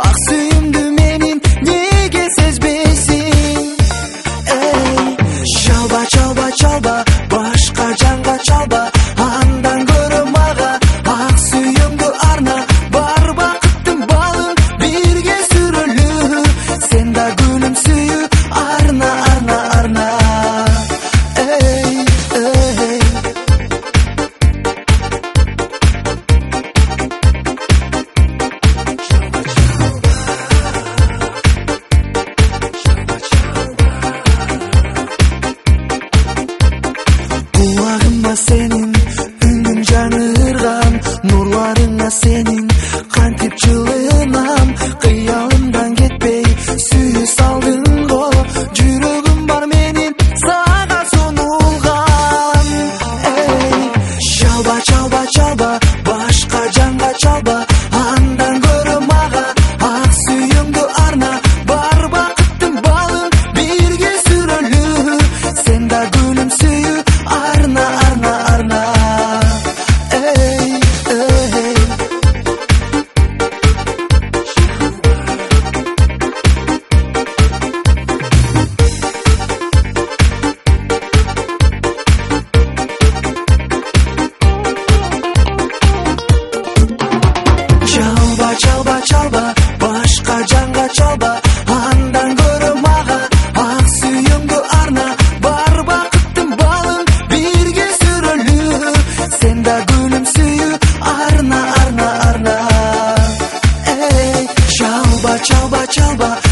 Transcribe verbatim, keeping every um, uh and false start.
ак сүйүмдү менин неге сезбейсиң? Эй, чалба чалба чалба, башка жанга чалба, андан көрө мага ак сүйүмдү арна. Бар бакыттын балын бирге сүрөлү, сен да гүлүм сүйүү арна арна арна. Эй, эй, кулагымда сенин үнүң жанырган, нурларыңа сенин кантип жылынам. Кыялымдан кетпей сүйүү салдың го, жүрөгүм бар менин сага сонулган. Эй, чалба чалба чалба, башка жанга чалба, андан көрө мага ак сүйүмдү арна. Бар бакыттын балын бирге сүрөлү, сен да гүлүм сүйүү арна арна арна. Эй, эй, чалба чалба чалба, башка жанга чалба, андан көрө мага ак сүйүмдү арна. Бар бакыттын балын бирге сүрөлү, сен да гүлүм сүйүү арна арна арна. Эй, чалба чалба чалба,